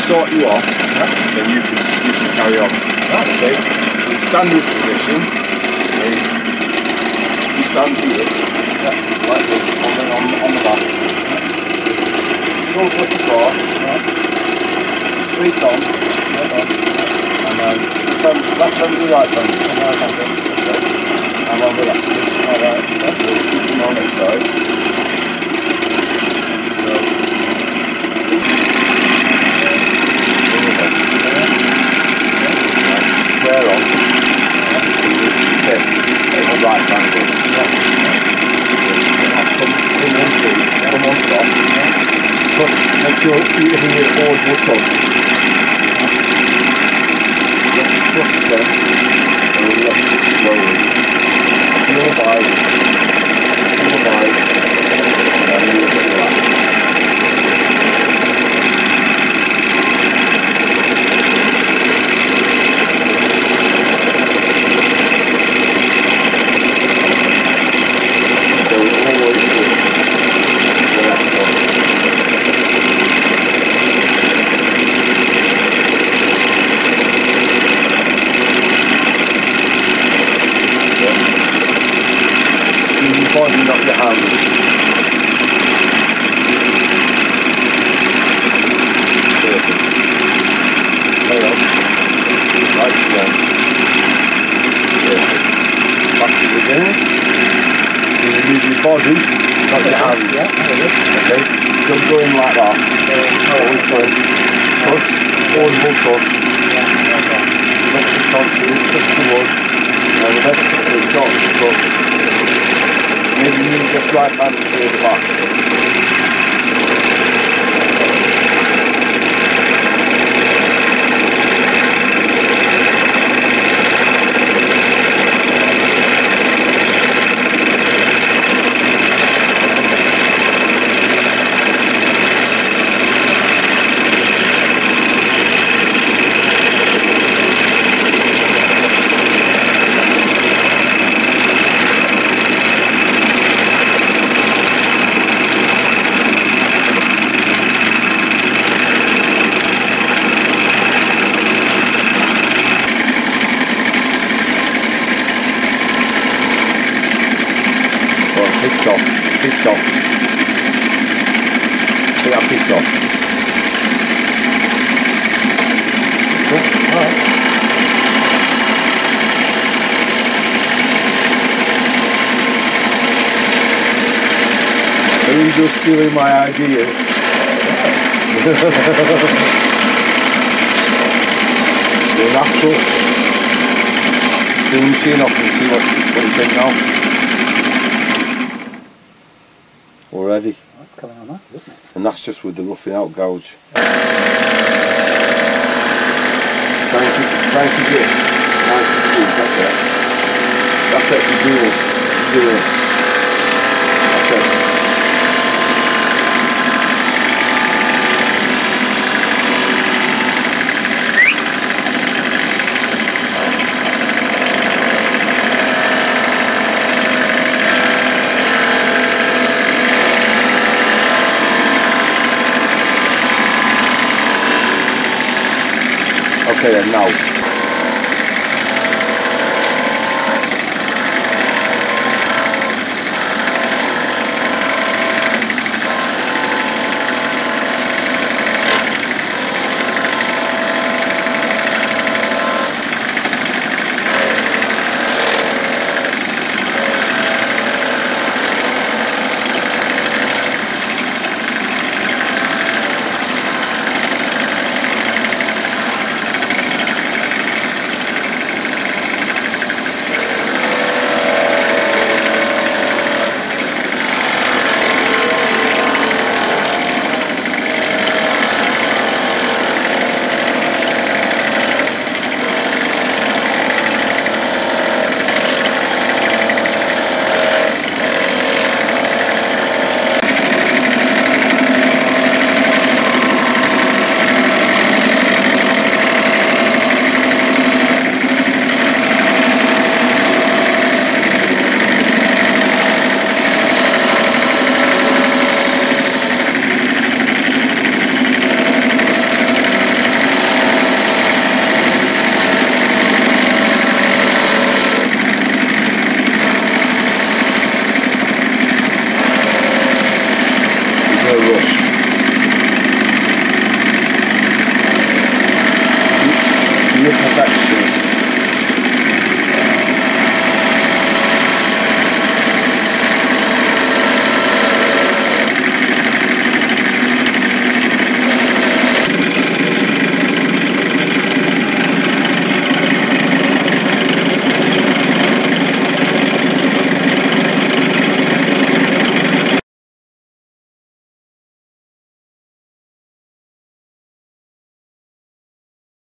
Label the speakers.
Speaker 1: sort you off, then you can carry on. Okay? The standard position is you stand here, like this, on the back. Don't put the floor, straight on, and then left hand to right hand. Okay? And on the left. Alright, keep them on this side. Square on. This is a right angle. Come on top. Touch, make sure you hear forward your touch. Touch them. And lift it slowly. Feel the vibe. And you look at that. Body, not your hands. Perfect. Tail. Right strong. Perfect. Back to the beginning. You move your body, not your hands. Okay? Don't go in like that. Always turn. Touch. Audible touch. Let the contour, touch the wood. And the next touch. Maybe you need just right hand to the back. Pitch off. Take that pitch off. Alright. Are you just stealing my ideas? You're natural. Do the machine off and see what you think now. Already.
Speaker 2: Oh, that's coming on nice, isn't it?
Speaker 1: And that's just with the roughing out gouge. Try and keep it nice and smooth, that's it. That's it, you're doing it. That's it. Okay, and now